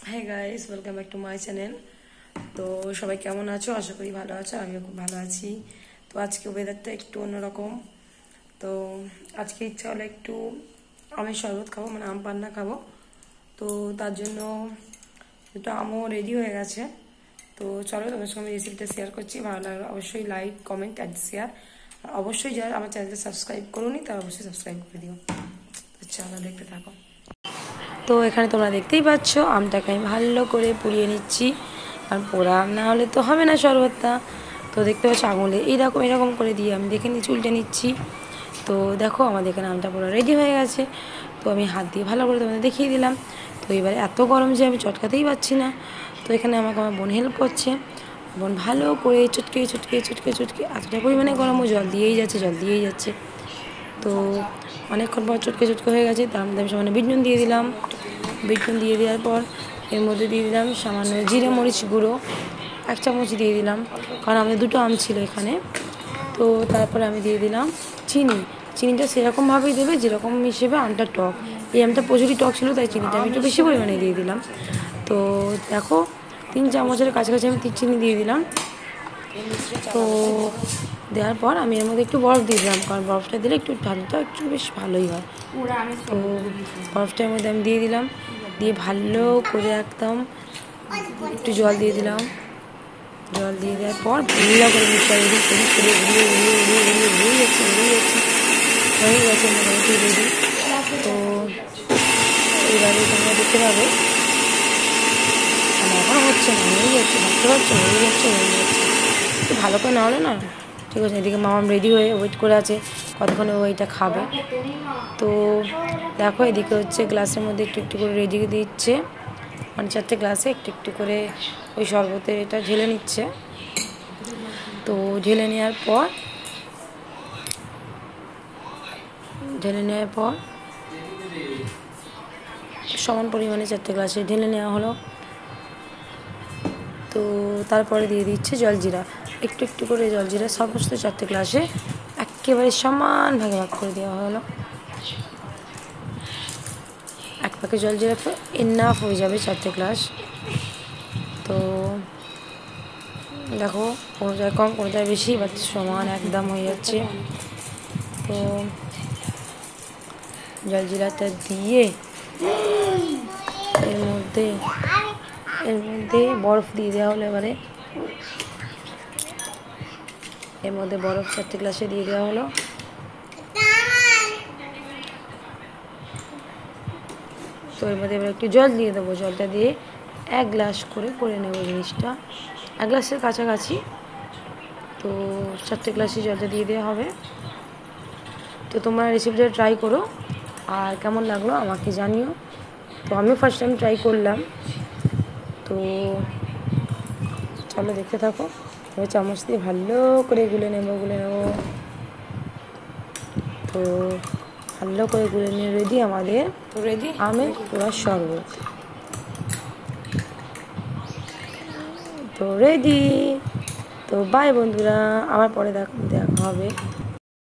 High guys, welcome back to my channel. তো সবাই কেমন আছো? আশা করি ভালো আছো, আমিও খুব ভালো আছি। তো আজকে ওয়েদারটা একটু অন্যরকম। তো আজকে ইচ্ছা হলো একটু আমের শরবত খাবো, মানে আম পান্না খাবো। তো তার জন্য দুটো আমও রেডি হয়ে গেছে। তো চলো তোমার সঙ্গে রেসিপিটা শেয়ার করছি। ভালো লাগলে অবশ্যই লাইক, কমেন্ট অ্যাড শেয়ার। আর অবশ্যই যারা আমার চ্যানেলটা সাবস্ক্রাইব করোনি তারা অবশ্যই সাবস্ক্রাইব করে দিও। তো চলো দেখতে থাকো। তো এখানে তোমরা দেখতেই পাচ্ছ আমটাকে আমি ভালো করে পুড়িয়ে নিচ্ছি, আর পোড়া আম না হলে তো হবে না শরবতটা। তো দেখতে পাচ্ছ আঙুলে এরকম করে দিয়ে আমি দেখে নিচ্ছি, উল্টে নিচ্ছি। তো দেখো আমাদের এখানে আমটা পুরো রেডি হয়ে গেছে। তো আমি হাত দিয়ে ভালো করে তোমাদের দেখিয়ে দিলাম। তো এবারে এত গরম যে আমি চটকাতেই পারছি না। তো এখানে আমাকে আমার বোন হেল্প করছে। বোন ভালো করে চটকে এতটা পরিমাণে গরম, ও জল দিয়েই যাচ্ছে। তো অনেকক্ষণ পর চটকে হয়ে গেছে। তার মধ্যে আমি সামান্য বিট নুন দিয়ে দিলাম। বিট নুন দিয়ে দেওয়ার পর এর মধ্যে দিয়ে দিলাম সামান্য জিরে মরিচ গুঁড়ো 1 চামচ দিয়ে দিলাম, কারণ আমাদের দুটো আম ছিল এখানে। তো তারপরে আমি দিয়ে দিলাম চিনিটা সেরকমভাবেই দেবে যেরকম হিসেবে আমটা টক। এই আমটা প্রচুরই টক ছিল, তাই চিনিটা আমি একটু বেশি পরিমাণে দিয়ে দিলাম। তো দেখো 3 চামচের কাছাকাছি আমি চিনি দিয়ে দিলাম। তো দেওয়ার পর আমি এর মধ্যে একটু বরফ দিয়ে দিলাম, কারণ বরফটা দিলে একটু ঠান্ডাটা একটু বেশ ভালোই হয়। তো বরফটার মধ্যে আমি দিয়ে দিলাম, দিয়ে ভালো করে একদম একটু জল দিয়ে দিলাম। জল দিয়ে দেওয়ার পর ভালো করে মিক্সার ঘুরিয়ে যাচ্ছে হয়ে গেছে মোটামুটি রেডি। তো এবারে তোমরা দেখতে পাবে এখন হচ্ছে না, হয়ে যাচ্ছে, ভাবতে পারছো, হয়ে যাচ্ছে। একটু ভালো করে না হলে না ঠিক আছে। এদিকে মামাম রেডি হয়ে ওয়েট করে আছে কতক্ষণে ও এটা খাবে। তো দেখো এদিকে হচ্ছে গ্লাসের মধ্যে একটু করে রেডি দিচ্ছে, মানে 4টে গ্লাসে একটু করে ওই শরবতের এটা ঢেলে নিচ্ছে। তো ঢেলে নেওয়ার পর সমান পরিমাণে 4টে গ্লাসে ঢেলে নেওয়া হলো। তো তারপরে দিয়ে দিচ্ছে জলজিরা, একটু করে জলজিরা সমস্ত 4টে গ্লাসে একেবারে সমান ভাগে ভাগ করে দেওয়া হলো। 1 প্যাকেট জলজিরা তো এনাফ হয়ে যাবে 4টে গ্লাস। তো দেখো কোনো জায়গায় কম, কোনো জায়গায় বেশি, বাট সমান একদম হয়ে যাচ্ছে। তো জলজিরাটা দিয়ে এর মধ্যে বরফ দিয়ে দেওয়া হলো। এবারে এর মধ্যে বরফ 4টে গ্লাসে দিয়ে দেওয়া হলো। তো এর মধ্যে এবার একটু জল দিয়ে দেবো, জলটা দিয়ে 1 গ্লাস করে নেবো জিনিসটা, 1 গ্লাসের কাছাকাছি। তো 4টে গ্লাসে জলটা দিয়ে দেওয়া হবে। তো তোমরা রেসিপিটা ট্রাই করো, আর কেমন লাগলো আমাকে জানিও। তো আমিও ফার্স্ট টাইম ট্রাই করলাম। তো চলো দেখতে থাকো। এবার চামচ দিয়ে ভালো করে গুলে নেব। তো ভালো করে গুলে নিয়ে রেডি আমাদের আমের পুরো শরবত। তো রেডি। তো বাই বন্ধুরা, আবার পরে দেখা হবে।